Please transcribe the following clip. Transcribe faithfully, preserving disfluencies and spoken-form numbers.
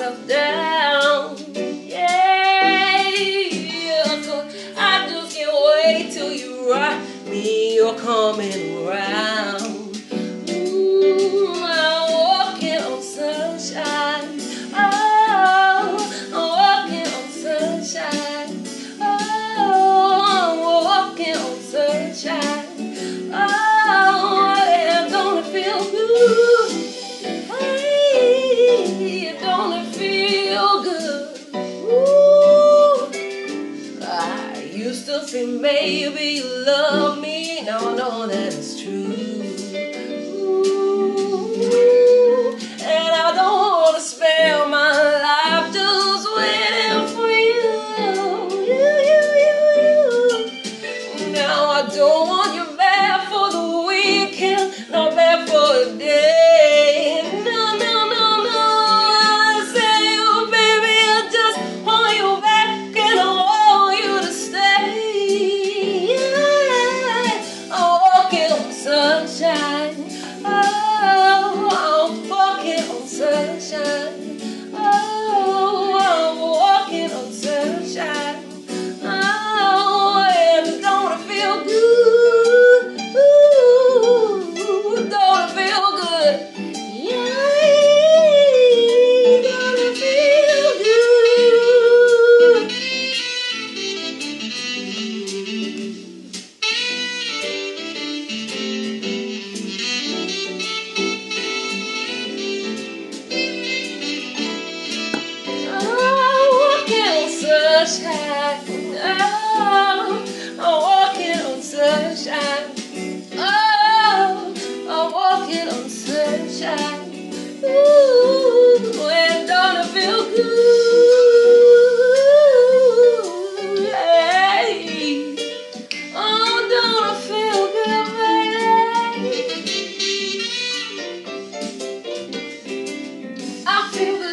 myself down. Yeah, cause I just can't wait till you rock me. You're coming around. Ooh, I'm walking on sunshine. Oh, I'm walking on sunshine. Oh, I'm walking on sunshine. Oh, yeah, don't it feel good? Hey, don't it feel good? Ooh, I used to think maybe you love me. Now I know that it's true. Ooh, and I don't want to spend my life just waiting for you. You, you, you, you. Now I don't want you back for the weekend, not back for a day. No, no, no, no. I say, oh baby, I just want you back and I want you to stay. Yeah, I'm walking on sunshine. Oh, I'm walking on sunshine. Oh, I'm walking on sunshine. Oh, and don't it feel good? Ooh, don't it feel good? Yeah, don't it feel good? Oh, walking on sunshine. Oh, I'm walking on sunshine. Oh, I'm walking on sunshine. Ooh, and don't it feel good? Hey. Oh, don't it feel good, baby? I feel good.